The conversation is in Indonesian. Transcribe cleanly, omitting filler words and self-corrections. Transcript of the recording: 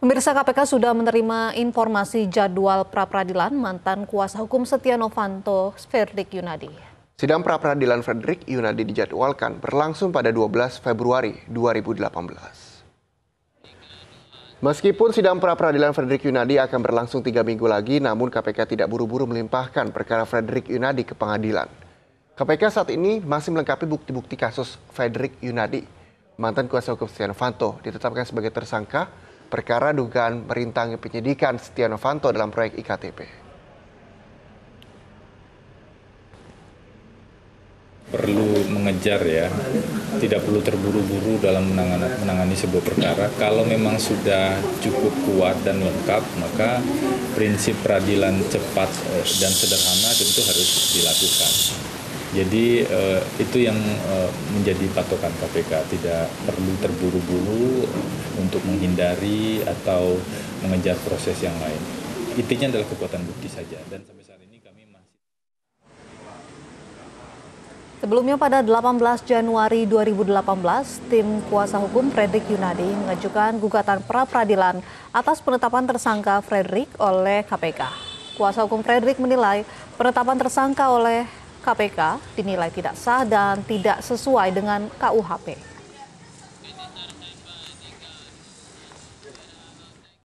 Pemirsa, KPK sudah menerima informasi jadwal pra-peradilan mantan kuasa hukum Setia Novanto, Fredrik Yunadi. Sidang pra-peradilan Fredrik Yunadi dijadwalkan berlangsung pada 12 Februari 2018. Meskipun sidang pra-peradilan Fredrik Yunadi akan berlangsung 3 minggu lagi, namun KPK tidak buru-buru melimpahkan perkara Fredrik Yunadi ke pengadilan. KPK saat ini masih melengkapi bukti-bukti kasus Fredrik Yunadi. Mantan kuasa hukum Setia Novanto ditetapkan sebagai tersangka perkara dugaan merintangi penyidikan Setia Novanto dalam proyek IKTP. Perlu mengejar ya, tidak perlu terburu-buru dalam menangani sebuah perkara. Kalau memang sudah cukup kuat dan lengkap, maka prinsip peradilan cepat dan sederhana tentu harus dilakukan. Jadi itu yang menjadi patokan KPK, tidak perlu terburu-buru untuk menghindari atau mengejar proses yang lain. Intinya adalah kekuatan bukti saja, dan sampai saat ini kami masih. Sebelumnya pada 18 Januari 2018, tim kuasa hukum Fredrik Yunadi mengajukan gugatan pra-peradilan atas penetapan tersangka Fredrik oleh KPK. Kuasa hukum Fredrik menilai penetapan tersangka oleh KPK dinilai tidak sah dan tidak sesuai dengan KUHP.